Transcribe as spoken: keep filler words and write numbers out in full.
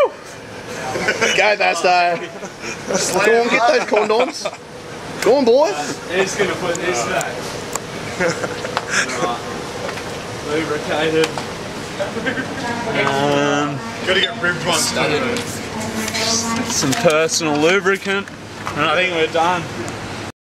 Woo! Go that's uh Go on, get those condoms. Go on, boys. He's gonna put this back. Lubricated. Um, Gotta get ribbed once. some personal lubricant, and I think we're done.